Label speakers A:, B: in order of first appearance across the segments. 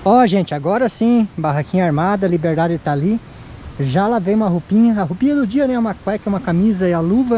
A: Ó, gente, agora sim, barraquinha armada, Liberdade tá ali. Já lavei uma roupinha, a roupinha do dia, né? Uma cueca, uma camisa e a luva.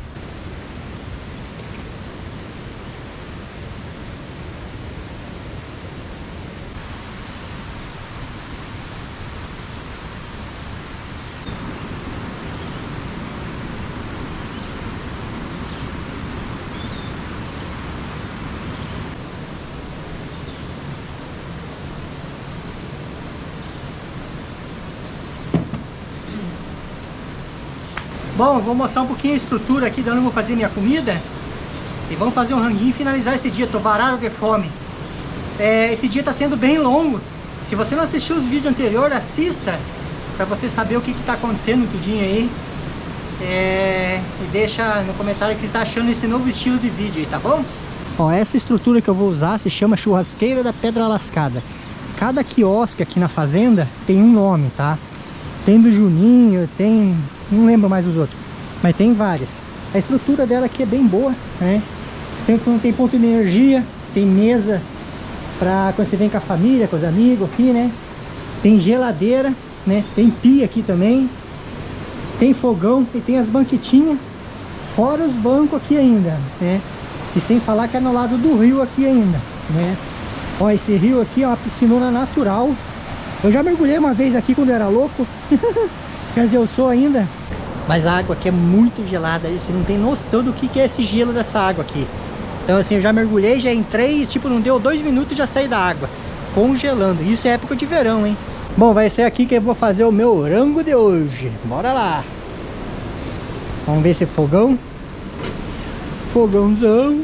A: Bom, eu vou mostrar um pouquinho a estrutura aqui de onde eu vou fazer minha comida. E vamos fazer um ranguinho e finalizar esse dia. Tô varado de fome. Esse dia tá sendo bem longo. Se você não assistiu os vídeos anteriores, assista, pra você saber o que tá acontecendo tudinho aí. E deixa no comentário o que você tá achando desse novo estilo de vídeo aí, tá bom? Ó, essa estrutura que eu vou usar se chama Churrasqueira da Pedra Lascada. Cada quiosque aqui na fazenda tem um nome, tá? Tem do Juninho, tem... não lembro mais os outros, mas tem várias. A estrutura dela aqui é bem boa, né? Tem ponto de energia, tem mesa pra quando você vem com a família, com os amigos aqui, né? Tem geladeira, né? Tem pia aqui também. Tem fogão e tem as banquetinhas, fora os bancos aqui ainda, né? E sem falar que é no lado do rio aqui ainda, né? Ó, esse rio aqui é uma piscinona natural. Eu já mergulhei uma vez aqui quando eu era louco. Quer dizer, eu sou ainda. Mas a água aqui é muito gelada. Você não tem noção do que é esse gelo dessa água aqui. Então assim, eu já mergulhei, já entrei, tipo, não deu 2 minutos e já saí da água, congelando. Isso é época de verão, hein? Bom, vai ser aqui que eu vou fazer o meu rango de hoje. Bora lá. Vamos ver esse fogão. Fogãozão.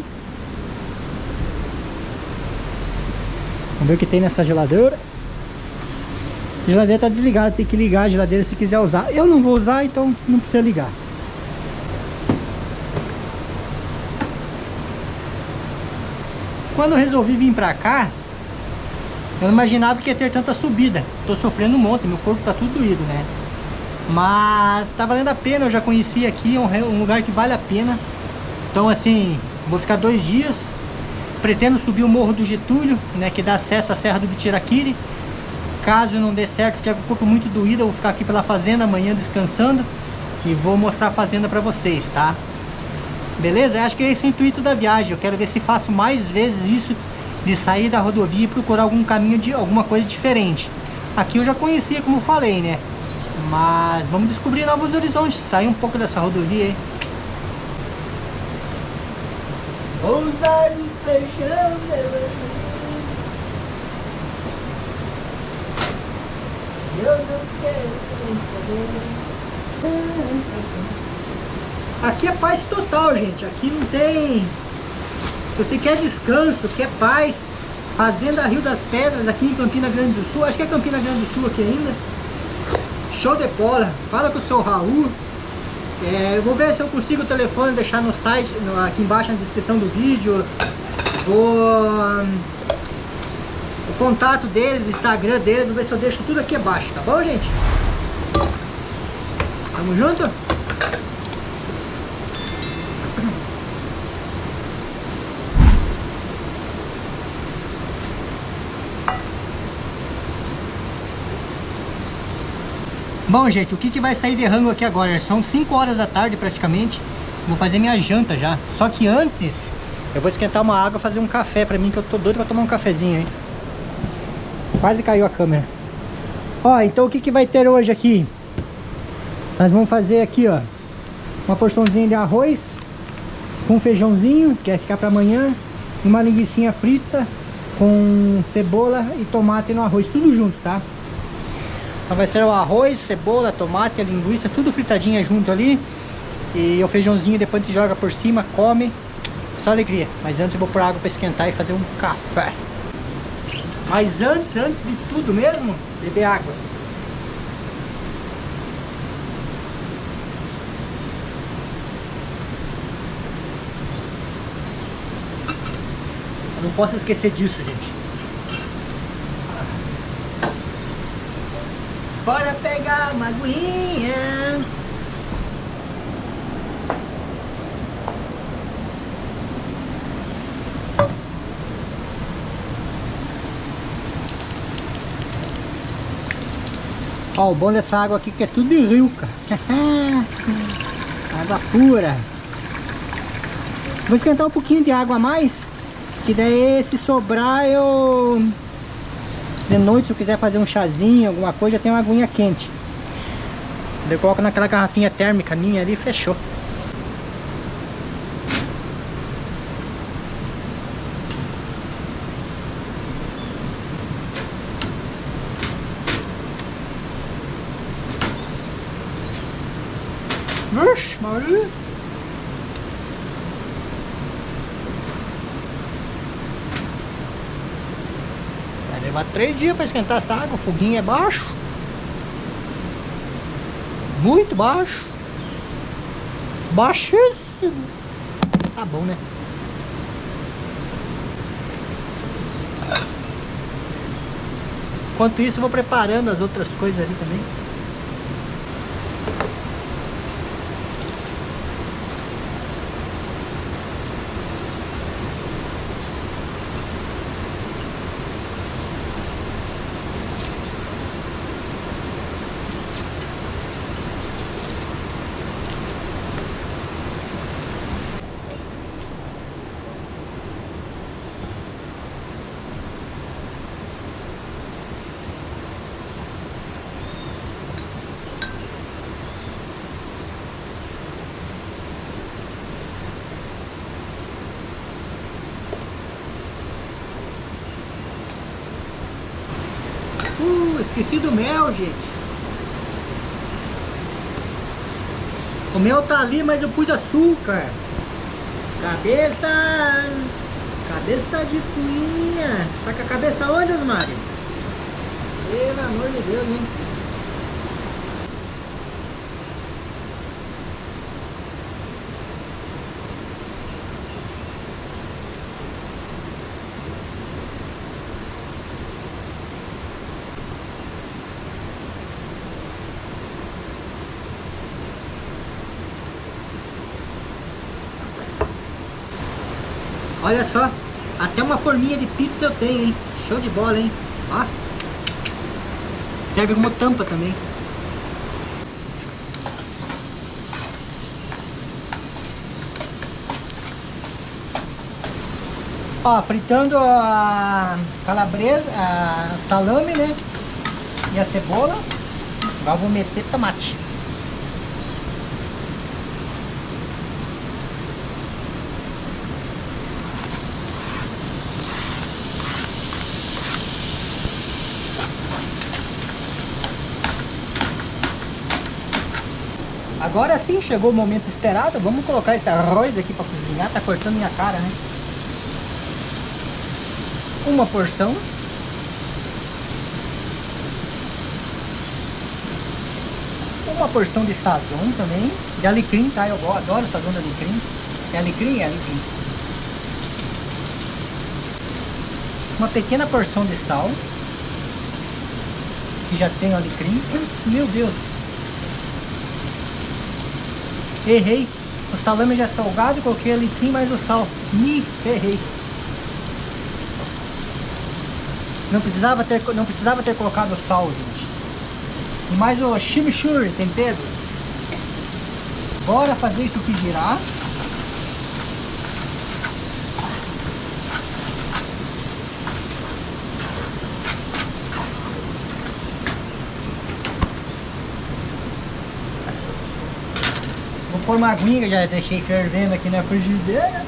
A: Vamos ver o que tem nessa geladeira. A geladeira tá desligada, tem que ligar a geladeira se quiser usar. Eu não vou usar, então não precisa ligar. Quando eu resolvi vir pra cá, eu não imaginava que ia ter tanta subida. Tô sofrendo um monte, meu corpo tá tudo doído, né? Mas tá valendo a pena, eu já conheci aqui, é um lugar que vale a pena. Então assim, vou ficar 2 dias. Pretendo subir o Morro do Getúlio, né, que dá acesso à Serra do Bitiraquiri. Caso não dê certo, tiver com o corpo muito doído, eu vou ficar aqui pela fazenda amanhã descansando. E vou mostrar a fazenda pra vocês, tá? Beleza? Acho que é esse o intuito da viagem. Eu quero ver se faço mais vezes isso, de sair da rodovia e procurar algum caminho de alguma coisa diferente. Aqui eu já conhecia, como eu falei, né? Mas vamos descobrir novos horizontes, sair um pouco dessa rodovia aí. Os olhos fechando, eu não quero saber. Aqui é paz total, gente. Aqui não tem... Se você quer descanso, quer paz, Fazenda Rio das Pedras, aqui em Campina Grande do Sul. Acho que é Campina Grande do Sul aqui ainda. Show de bola. Fala com o seu Raul. Eu vou ver se eu consigo o telefone, deixar no site, aqui embaixo na descrição do vídeo. O contato deles, o Instagram deles, vou ver se eu deixo tudo aqui abaixo, tá bom, gente? Tamo junto? Bom, gente, o que vai sair de rango aqui agora? São 5 horas da tarde praticamente. Vou fazer minha janta já. Só que antes, eu vou esquentar uma água e fazer um café pra mim, que eu tô doido pra tomar um cafezinho, hein? Quase caiu a câmera. Ó, então o que vai ter hoje aqui? Nós vamos fazer aqui, ó, uma porçãozinha de arroz com feijãozinho, que vai ficar pra amanhã. E uma linguicinha frita com cebola e tomate no arroz, tudo junto, tá? Então vai ser o arroz, cebola, tomate, a linguiça, tudo fritadinha junto ali. E o feijãozinho depois a gente joga por cima, come. Só alegria. Mas antes eu vou pôr água para esquentar e fazer um café. Mas antes de tudo mesmo, beber água. Eu não posso esquecer disso, gente. Bora pegar uma aguinha. Ó, o bom dessa água aqui que é tudo de rio, cara. Água pura. Vou esquentar um pouquinho de água a mais, que daí se sobrar eu... De noite, se eu quiser fazer um chazinho, alguma coisa, já tem uma aguinha quente. Eu coloco naquela garrafinha térmica minha ali e fechou. Vixe, Maria! Vai levar 3 dias para esquentar essa água, o foguinho é baixo. Muito baixo. Baixíssimo. Tá bom, né? Enquanto isso eu vou preparando as outras coisas ali também. Esqueci do mel, gente. O mel tá ali, mas eu pus açúcar. Cabeça de fuinha. Tá com a cabeça onde, Osmari? Pelo amor de Deus, hein? Olha só, até uma forminha de pizza eu tenho, hein? Show de bola, hein? Ó. Serve como tampa também. Ó, fritando a calabresa, a salame, né? E a cebola. Agora vou meter tomate. Agora sim, chegou o momento esperado. Vamos colocar esse arroz aqui para cozinhar. Tá cortando minha cara, né? Uma porção. Uma porção de sazon também. De alecrim, tá? Eu adoro o sazon de alecrim. É alecrim? É alecrim. Uma pequena porção de sal. Que já tem o alecrim. Meu Deus! Errei. O salame já é salgado, coloquei alecrim mais o sal. Me ferrei. Não precisava ter colocado o sal, gente. E mais o chimichurri, tempero. Bora fazer isso aqui girar. Vou pôr uma aguinha que já deixei fervendo aqui na frigideira.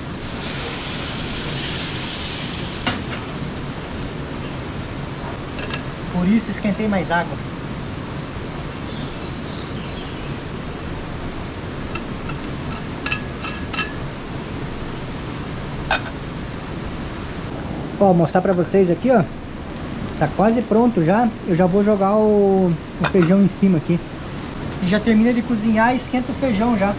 A: Por isso esquentei mais água. Ó, mostrar pra vocês aqui, ó. Tá quase pronto já. Eu já vou jogar o feijão em cima aqui. E já termina de cozinhar e esquenta o feijão já.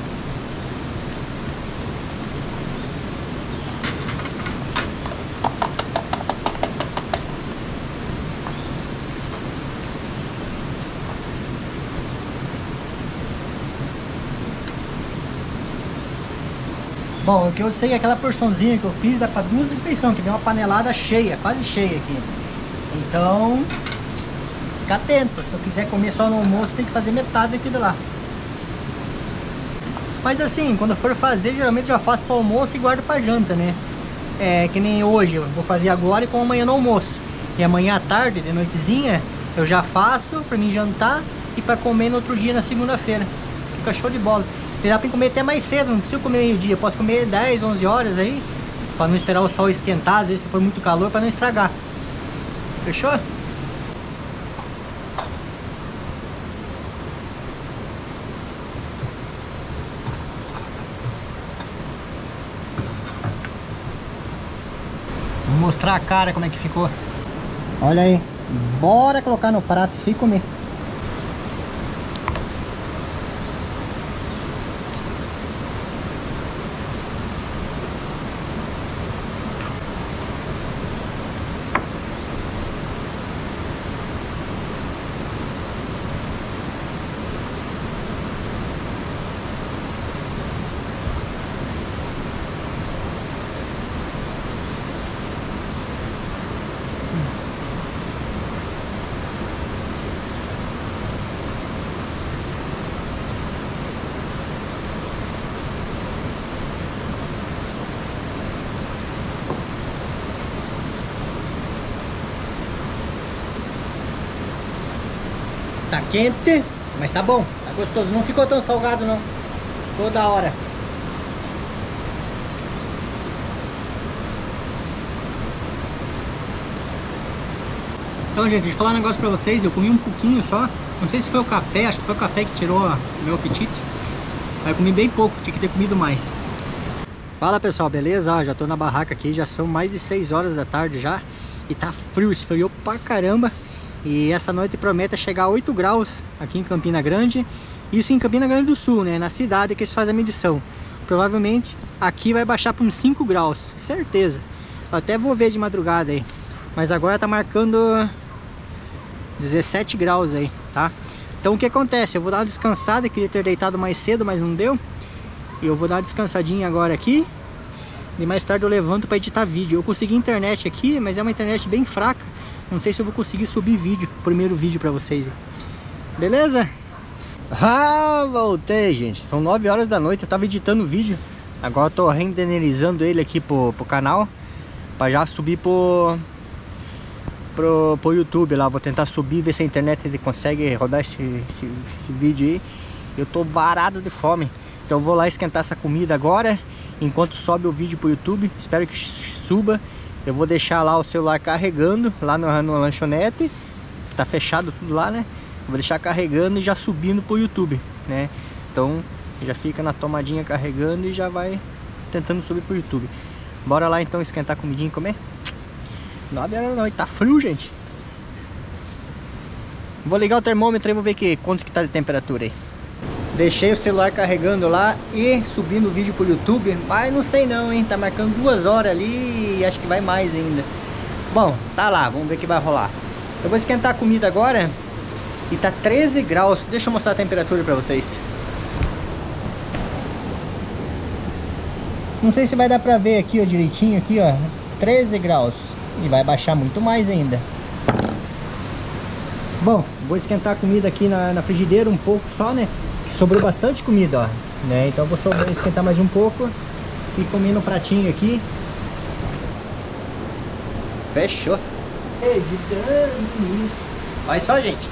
A: Bom, o que eu sei é que aquela porçãozinha que eu fiz dá para 2 refeições, que vem uma panelada cheia, quase cheia aqui. Então, ficar atento. Se eu quiser comer só no almoço, tem que fazer metade daquilo lá. Mas assim, quando eu for fazer, geralmente já faço para almoço e guardo para janta, né? É que nem hoje, eu vou fazer agora e como amanhã no almoço. E amanhã à tarde, de noitezinha, eu já faço para mim jantar e para comer no outro dia, na segunda-feira. Fica show de bola. E dá para comer até mais cedo, não preciso comer meio-dia. Posso comer 10, 11 horas aí, para não esperar o sol esquentar, às vezes se for muito calor, para não estragar. Fechou? Vou mostrar a cara como é que ficou. Olha aí. Bora colocar no prato e comer. Tá quente, mas tá bom, tá gostoso. Não ficou tão salgado não. Ficou da hora. Então, gente, deixa eu falar um negócio pra vocês. Eu comi um pouquinho só. Não sei se foi o café, acho que foi o café que tirou o meu apetite. Aí eu comi bem pouco, tinha que ter comido mais. Fala pessoal, beleza? Ó, já tô na barraca aqui, já são mais de 6 horas da tarde já. E tá frio, esfriou pra caramba. E essa noite promete chegar a 8 graus aqui em Campina Grande. Isso em Campina Grande do Sul, né? Na cidade que eles fazem a medição. Provavelmente aqui vai baixar para uns 5 graus, certeza. Eu até vou ver de madrugada aí. Mas agora tá marcando 17 graus aí, tá? Então o que acontece? Eu vou dar uma descansada, queria ter deitado mais cedo, mas não deu. E eu vou dar uma descansadinha agora aqui. E mais tarde eu levanto para editar vídeo. Eu consegui internet aqui, mas é uma internet bem fraca. Não sei se eu vou conseguir subir vídeo, primeiro vídeo para vocês. Beleza? Ah, voltei, gente. São 9 horas da noite, eu tava editando o vídeo. Agora eu tô renderizando ele aqui pro canal, para já subir pro YouTube lá. Vou tentar subir, ver se a internet ele consegue rodar esse vídeo aí. Eu tô varado de fome. Então eu vou lá esquentar essa comida agora, enquanto sobe o vídeo pro YouTube. Espero que suba. Eu vou deixar lá o celular carregando lá no lanchonete. Tá fechado tudo lá, né? Vou deixar carregando e já subindo pro YouTube, né? Então já fica na tomadinha carregando e já vai tentando subir pro YouTube. Bora lá então esquentar a comidinha e comer? 9 horas da noite, tá frio, gente. Vou ligar o termômetro e vou ver quanto que tá de temperatura aí. Deixei o celular carregando lá e subindo o vídeo pro YouTube, mas não sei não, hein? Tá marcando 2 horas ali e acho que vai mais ainda. Bom, tá lá, vamos ver o que vai rolar. Eu vou esquentar a comida agora e tá 13 graus. Deixa eu mostrar a temperatura pra vocês. Não sei se vai dar pra ver aqui, ó, direitinho aqui, ó. 13 graus. E vai baixar muito mais ainda. Bom, vou esquentar a comida aqui na frigideira um pouco só, né? Sobrou bastante comida, ó, né? Então vou esquentar mais um pouco e comer no pratinho aqui. Fechou. Editando. Olha só, gente.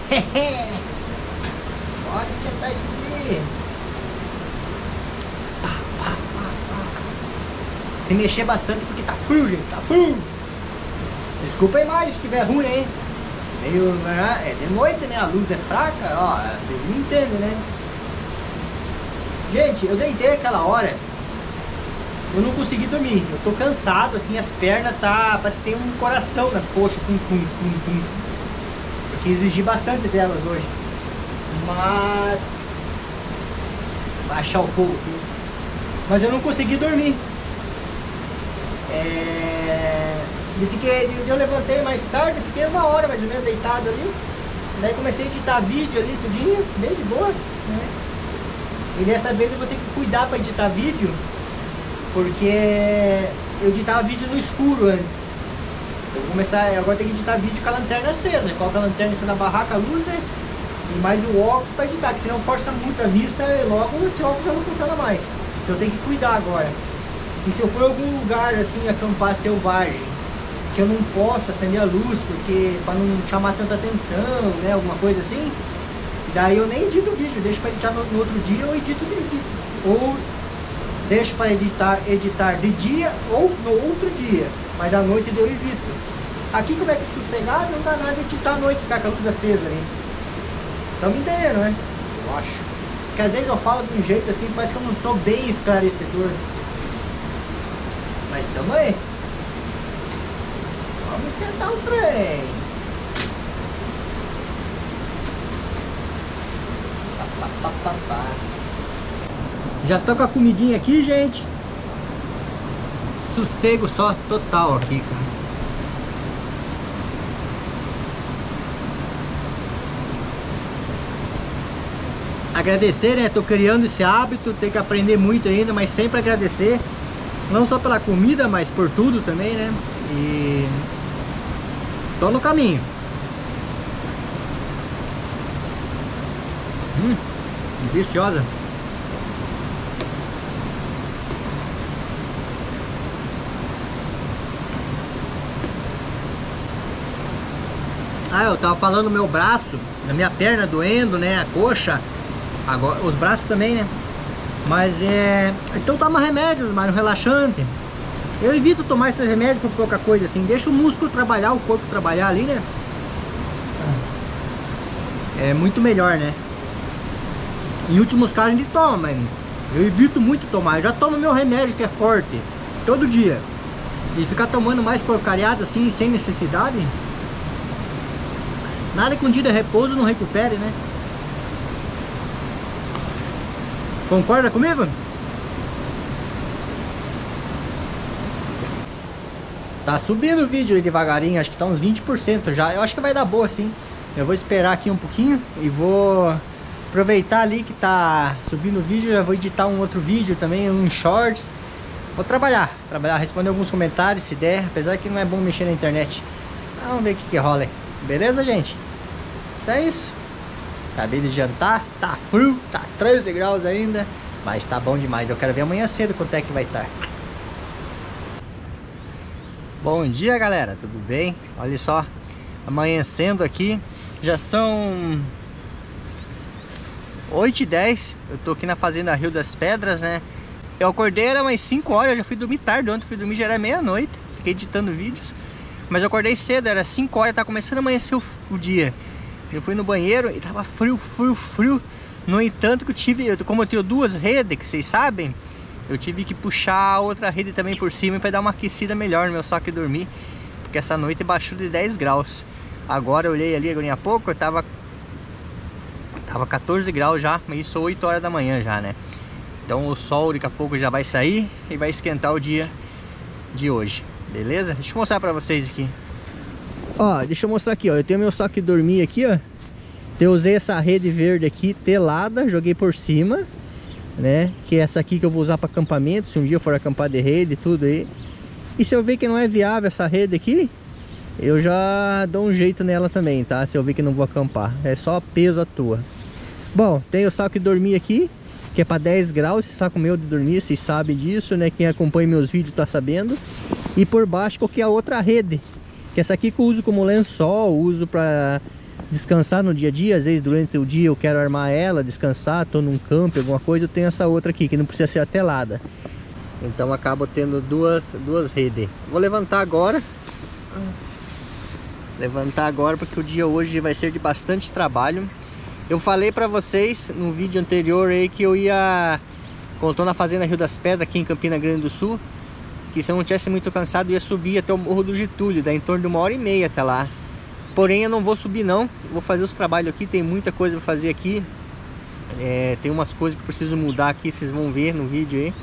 A: Pode esquentar isso aqui. Se mexer bastante porque tá frio, gente. Tá frio. Desculpa a imagem se estiver ruim, hein? Meio, é de noite, né? A luz é fraca, ó. Vocês me entendem, né? Gente, eu deitei aquela hora, eu não consegui dormir, eu tô cansado, assim, as pernas parece que tem um coração nas coxas, assim, porque exigi bastante delas hoje, mas, baixar o fogo aqui, mas eu não consegui dormir, eu levantei mais tarde, fiquei 1 hora mais ou menos deitado ali, daí comecei a editar vídeo ali, tudinho, bem de boa, né? E dessa vez eu vou ter que cuidar para editar vídeo, porque eu editava vídeo no escuro antes. Eu vou começar, agora tem que editar vídeo com a lanterna acesa. Coloca a lanterna em cima da barraca, a luz, né? E mais o óculos para editar, que senão força muito a vista e logo esse óculos já não funciona mais. Então eu tenho que cuidar agora. E se eu for em algum lugar assim, acampar selvagem, que eu não posso acender a luz, porque para não chamar tanta atenção, né? Alguma coisa assim. Daí eu nem edito o vídeo, deixo para editar no outro dia ou edito de dia. Ou deixo para editar de dia ou no outro dia. Mas à noite eu evito. Aqui como é que sossegado, não dá nada de editar à noite, ficar com a luz acesa ali. Estão me entendendo, né? Eu acho. Porque às vezes eu falo de um jeito assim, parece que eu não sou bem esclarecedor. Mas estamos aí. Vamos esquentar o trem. Já tô com a comidinha aqui, gente. Sossego só total aqui, cara. Agradecer, né? Tô criando esse hábito, tem que aprender muito ainda, mas sempre agradecer. Não só pela comida, mas por tudo também, né? E tô no caminho. Deliciosa. Ah, eu tava falando do meu braço, da minha perna doendo, né? A coxa, agora os braços também, né? Mas então toma remédios, mas um relaxante. Eu evito tomar esses remédios por pouca coisa assim. Deixa o músculo trabalhar, o corpo trabalhar ali, né? É muito melhor, né? Em últimos casos a gente toma, mas eu evito muito tomar. Eu já tomo meu remédio que é forte todo dia. E ficar tomando mais porcariada assim, sem necessidade, nada que um dia de repouso não recupere, né? Concorda comigo? Tá subindo o vídeo aí devagarinho, acho que tá uns 20% já. Eu acho que vai dar boa sim. Eu vou esperar aqui um pouquinho e vou aproveitar ali que tá subindo o vídeo. Já vou editar um outro vídeo também, um shorts. Vou trabalhar, responder alguns comentários se der. Apesar que não é bom mexer na internet. Vamos ver o que rola aí. Beleza, gente? Então é isso. Acabei de jantar, tá frio, tá 13 graus ainda, mas tá bom demais. Eu quero ver amanhã cedo quanto é que vai estar. Bom dia, galera, tudo bem? Olha só, amanhecendo aqui, já são 8h10. Eu tô aqui na fazenda Rio das Pedras, né? Eu acordei, era umas 5 horas, eu já fui dormir tarde. Ontem fui dormir, já era meia-noite, fiquei editando vídeos. Mas eu acordei cedo, era 5 horas, tá começando a amanhecer o dia. Eu fui no banheiro e tava frio. No entanto que como eu tenho duas redes, que vocês sabem, eu tive que puxar a outra rede também por cima para dar uma aquecida melhor no meu saco e dormir. Porque essa noite baixou de 10 graus. Agora eu olhei ali agora há pouco, eu tava 14 graus já, mas isso 8 horas da manhã já, né? Então o sol daqui a pouco já vai sair e vai esquentar o dia de hoje. Beleza? Deixa eu mostrar pra vocês aqui. Ó, deixa eu mostrar aqui, ó. Eu tenho meu saco de dormir aqui, ó. Eu usei essa rede verde aqui, telada, joguei por cima, né? Que é essa aqui que eu vou usar para acampamento, se um dia eu for acampar de rede, tudo aí. E se eu ver que não é viável essa rede aqui, eu já dou um jeito nela também, tá? Se eu ver que não vou acampar, é só peso à toa. Bom, tem o saco de dormir aqui, que é para 10 graus, esse saco meu de dormir, vocês sabem disso, né? Quem acompanha meus vídeos tá sabendo. E por baixo coloquei a outra rede, que essa aqui que eu uso como lençol, uso para descansar no dia a dia. Às vezes durante o dia eu quero armar ela, descansar, tô num campo, alguma coisa, eu tenho essa outra aqui, que não precisa ser atelada. Então acabo tendo duas redes. Vou levantar agora. Porque o dia hoje vai ser de bastante trabalho. Eu falei pra vocês no vídeo anterior aí que eu ia, quando eu tô na fazenda Rio das Pedras aqui em Campina Grande do Sul, que se eu não tivesse muito cansado eu ia subir até o Morro do Getúlio, dá em torno de 1h30 até lá. Porém eu não vou subir não, vou fazer os trabalhos aqui, tem muita coisa pra fazer aqui. Tem umas coisas que eu preciso mudar aqui, vocês vão ver no vídeo aí.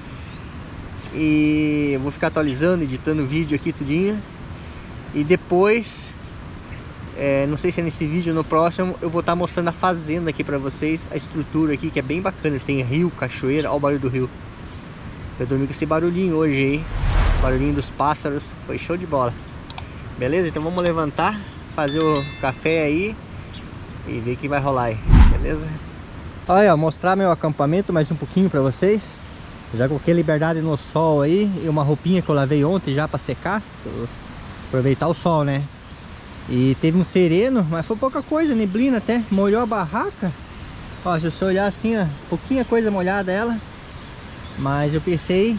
A: E eu vou ficar atualizando, editando o vídeo aqui tudinho. E depois, não sei se é nesse vídeo ou no próximo, eu vou estar mostrando a fazenda aqui pra vocês, a estrutura aqui que é bem bacana, tem rio, cachoeira, olha o barulho do rio. Eu dormi com esse barulhinho hoje aí, barulhinho dos pássaros, foi show de bola.
B: Beleza? Então vamos levantar, fazer o café aí e ver o que vai rolar aí, beleza? Olha, ó, mostrar meu acampamento mais um pouquinho pra vocês. Já coloquei liberdade no sol aí e uma roupinha que eu lavei ontem já pra secar, aproveitar o sol, né? E teve um sereno, mas foi pouca coisa, neblina até, molhou a barraca. Ó, se você olhar assim, ó, pouquinha coisa molhada ela. Mas eu pensei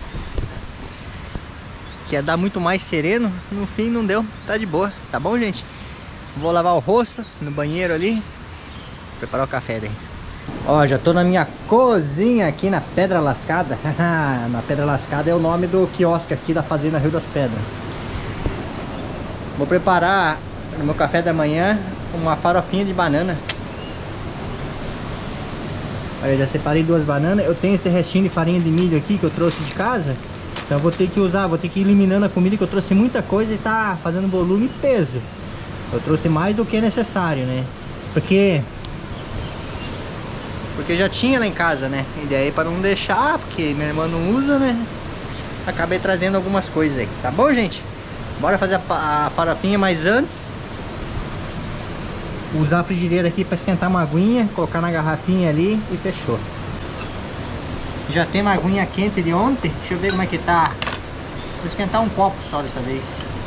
B: que ia dar muito mais sereno, no fim não deu, tá de boa, tá bom, gente? Vou lavar o rosto no banheiro ali, preparar o café daí. Ó, já tô na minha cozinha aqui na Pedra Lascada. Na Pedra Lascada é o nome do quiosque aqui da Fazenda Rio das Pedras. Vou preparar no meu café da manhã uma farofinha de banana. Olha, já separei 2 bananas. Eu tenho esse restinho de farinha de milho aqui que eu trouxe de casa. Então eu vou ter que usar, vou ter que ir eliminando a comida, que eu trouxe muita coisa e tá fazendo volume e peso. Eu trouxe mais do que é necessário, né? Porque já tinha lá em casa, né? E daí para não deixar, porque minha irmã não usa, né? Acabei trazendo algumas coisas aí, tá bom, gente? Bora fazer a farofinha, mas antes usar a frigideira aqui para esquentar uma aguinha, colocar na garrafinha ali e fechou. Já tem uma aguinha quente de ontem, deixa eu ver como é que tá. Vou esquentar um copo só dessa vez.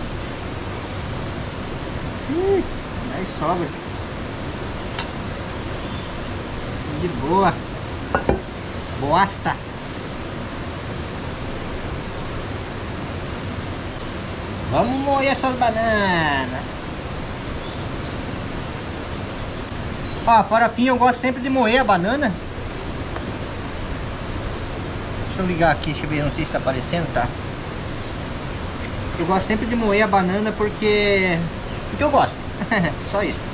B: Aí sobra. De boa. Boaça. Vamos moer essas bananas. Ó, a farofinha eu gosto sempre de moer a banana. Deixa eu ligar aqui, deixa eu ver, não sei se tá aparecendo, tá? Eu gosto sempre de moer a banana porque eu gosto. Só isso.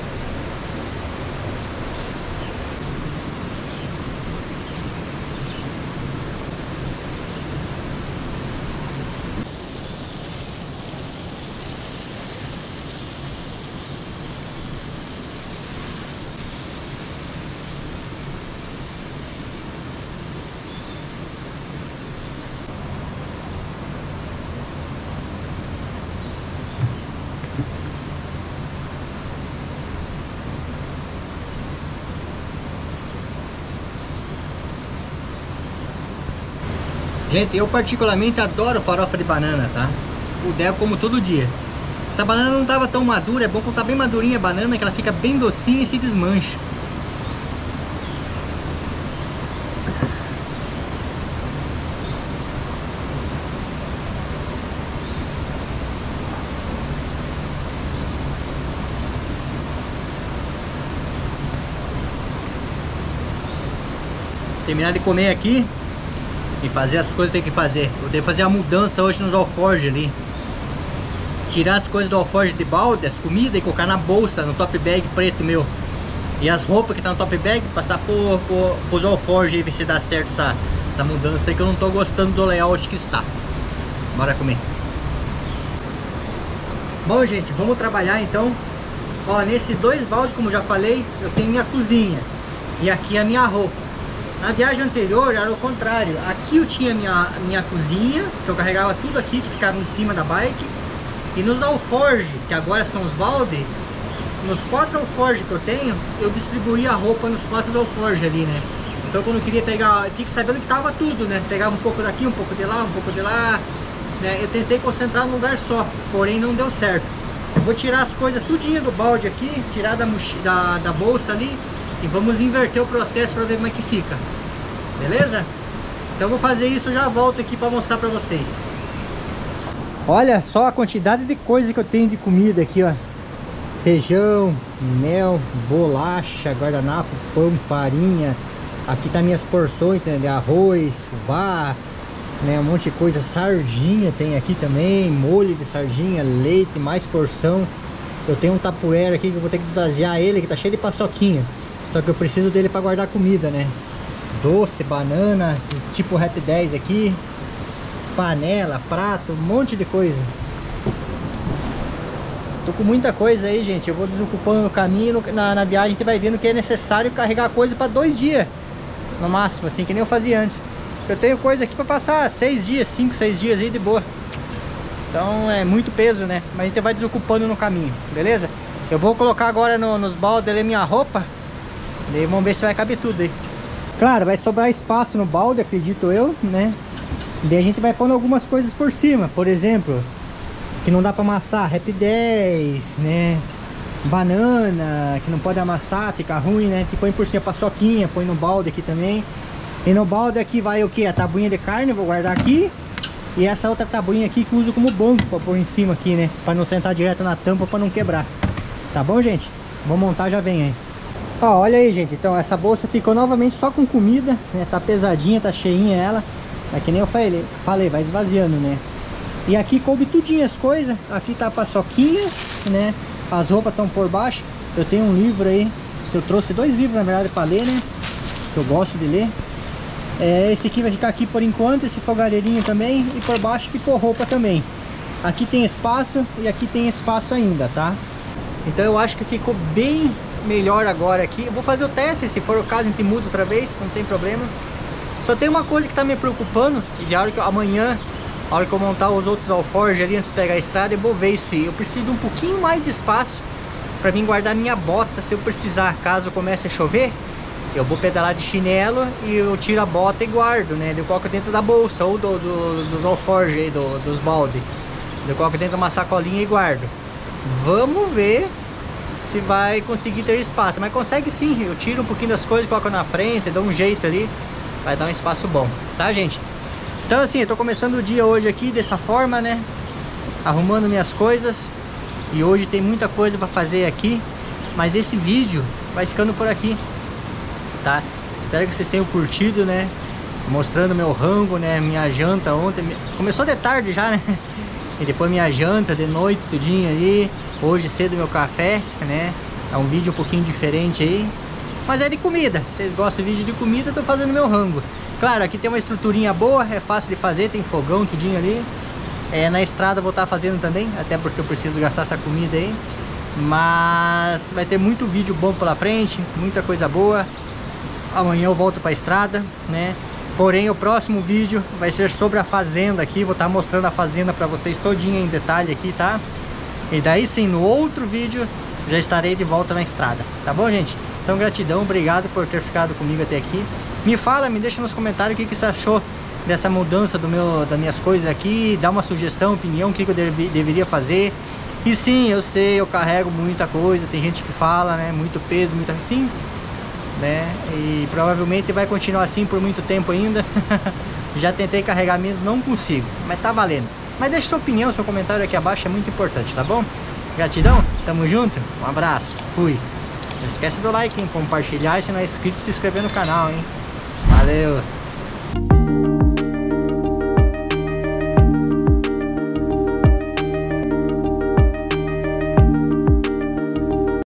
B: Gente, eu particularmente adoro farofa de banana, tá? O Del como todo dia. Essa banana não tava tão madura, é bom quando tá bem madurinha a banana, que ela fica bem docinha e se desmancha. Terminar de comer aqui e fazer as coisas que tem que fazer. Eu devo fazer a mudança hoje nos alforjes ali. Tirar as coisas do alforje de balde, as comidas, e colocar na bolsa, no top bag preto meu. E as roupas que tá no top bag, passar pros alforjes e ver se dá certo essa mudança aí, que eu não tô gostando do layout que está. Bora comer. Bom, gente, vamos trabalhar então. Ó, nesses 2 baldes, como eu já falei, eu tenho minha cozinha. E aqui a minha roupa. Na viagem anterior era o contrário. Aqui eu tinha minha cozinha, que eu carregava tudo aqui, que ficava em cima da bike. E nos alforjes, que agora são os baldes, nos 4 alforjes que eu tenho, eu distribuía a roupa nos 4 alforjes ali, né? Então quando eu queria pegar, tinha que saber onde estava tudo, né? Pegava um pouco daqui, um pouco de lá, um pouco de lá, né? Eu tentei concentrar num lugar só, porém não deu certo. Eu vou tirar as coisas tudinho do balde aqui, tirar da bolsa ali, e vamos inverter o processo para ver como é que fica. Beleza? Então eu vou fazer isso, já volto aqui para mostrar para vocês. Olha só a quantidade de coisa que eu tenho de comida aqui, ó. Feijão, mel, bolacha, guardanapo, pão, farinha. Aqui tá minhas porções, né, de arroz, fubá, né, um monte de coisa. Sardinha tem aqui também, molho de sardinha, leite, mais porção. Eu tenho um tapuera aqui que eu vou ter que esvaziar ele, que tá cheio de paçoquinha. Só que eu preciso dele para guardar comida, né? Doce, banana, esses tipo Rap 10 aqui. Panela, prato, um monte de coisa. Tô com muita coisa aí, gente. Eu vou desocupando no caminho, na viagem a gente vai vendo que é necessário carregar coisa para 2 dias. No máximo, assim, que nem eu fazia antes. Eu tenho coisa aqui para passar 6 dias, 5, 6 dias aí de boa.
A: Então é muito peso, né? Mas a gente vai desocupando no caminho, beleza? Eu vou colocar agora nos baldes ali minha roupa. Daí vamos ver se vai caber tudo aí. Claro, vai sobrar espaço no balde, acredito eu, né? Daí a gente vai pondo algumas coisas por cima. Por exemplo, que não dá pra amassar, Rap 10, né? Banana, que não pode amassar, fica ruim, né? Que põe por cima, paçoquinha, põe no balde aqui também. E no balde aqui vai o que? A tabuinha de carne, vou guardar aqui. E essa outra tabuinha aqui que uso como banco pra pôr em cima aqui, né? Pra não sentar direto na tampa, pra não quebrar. Tá bom, gente? Vou montar, já vem aí. Ó, olha aí, gente. Então essa bolsa ficou novamente só com comida, né? Tá pesadinha, tá cheinha ela. É que nem eu falei, vai esvaziando, né? E aqui coube tudinho as coisas. Aqui tá a paçoquinha, né? As roupas estão por baixo. Eu tenho um livro aí. Eu trouxe 2 livros, na verdade, pra ler, né? Que eu gosto de ler. Esse aqui vai ficar aqui por enquanto. Esse fogareirinho também. E por baixo ficou roupa também. Aqui tem espaço e aqui tem espaço ainda, tá? Então eu acho que ficou bem melhor agora aqui. Eu vou fazer o teste, se for o caso a gente muda outra vez, não tem problema. Só tem uma coisa que tá me preocupando. E a hora que amanhã, a hora que eu montar os outros alforjes ali antes de pegar a estrada, eu vou ver isso aí. Eu preciso de um pouquinho mais de espaço para mim guardar minha bota. Se eu precisar, caso comece a chover, eu vou pedalar de chinelo e eu tiro a bota e guardo, né? Eu coloco dentro da bolsa ou dos alforjes aí, dos balde. Eu coloco dentro de uma sacolinha e guardo. Vamos ver se vai conseguir ter espaço. Mas consegue sim, eu tiro um pouquinho das coisas, coloco na frente, dou um jeito ali. Vai dar um espaço bom, tá, gente? Então assim, eu tô começando o dia hoje aqui dessa forma, né? Arrumando minhas coisas. E hoje tem muita coisa pra fazer aqui. Mas esse vídeo vai ficando por aqui, tá? Espero que vocês tenham curtido, né? Mostrando meu rango, né? Minha janta ontem. Começou de tarde já, né? E depois minha janta de noite, tudinho aí. Hoje cedo meu café, né? É um vídeo um pouquinho diferente aí. Mas é de comida. Vocês gostam de vídeo de comida, eu tô fazendo meu rango. Claro, aqui tem uma estruturinha boa, é fácil de fazer, tem fogão, tudinho ali. Na estrada eu vou estar fazendo também, até porque eu preciso gastar essa comida aí. Mas vai ter muito vídeo bom pela frente, muita coisa boa. Amanhã eu volto pra estrada, né? Porém, o próximo vídeo vai ser sobre a fazenda aqui. Vou estar mostrando a fazenda pra vocês todinha em detalhe aqui, tá? E daí sim, no outro vídeo, já estarei de volta na estrada. Tá bom, gente? Então, gratidão, obrigado por ter ficado comigo até aqui. Me fala, me deixa nos comentários o que você achou dessa mudança das minhas coisas aqui. Dá uma sugestão, opinião, o que eu deveria fazer. E sim, eu sei, eu carrego muita coisa. Tem gente que fala, né? Muito peso, muita... Sim, né? E provavelmente vai continuar assim por muito tempo ainda. Já tentei carregar menos, não consigo, mas tá valendo. Mas deixa sua opinião, seu comentário aqui abaixo, é muito importante, tá bom? Gratidão, tamo junto, um abraço, fui. Não esquece do like, hein? Compartilhar, e se não é inscrito, se inscrever no canal, hein? Valeu!